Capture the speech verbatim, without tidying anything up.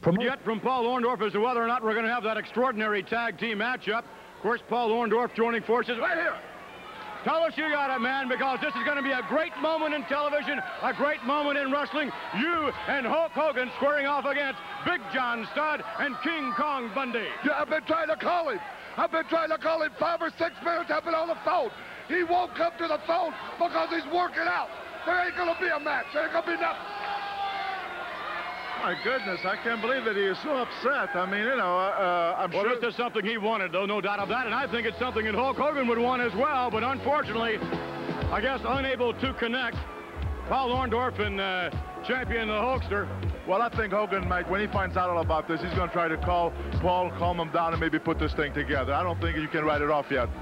Yet from Paul Orndorff as to whether or not we're going to have that extraordinary tag team matchup. Of course, Paul Orndorff joining forces right here. Tell us you got it, man, because this is going to be a great moment in television, a great moment in wrestling. You and Hulk Hogan squaring off against Big John Studd and King Kong Bundy. Yeah, I've been trying to call him. I've been trying to call him five or six minutes. I've been on the phone. He won't come to the phone because he's working out. There ain't going to be a match. There ain't going to be nothing. My goodness, I can't believe that he is so upset. I mean, you know, uh, I'm well, sure... Well, this is something he wanted, though, no doubt of that, and I think it's something that Hulk Hogan would want as well, but unfortunately, I guess unable to connect. Paul Orndorff and uh, champion the Hulkster. Well, I think Hogan, Mike, when he finds out all about this, he's going to try to call Paul, calm him down, and maybe put this thing together. I don't think you can write it off yet.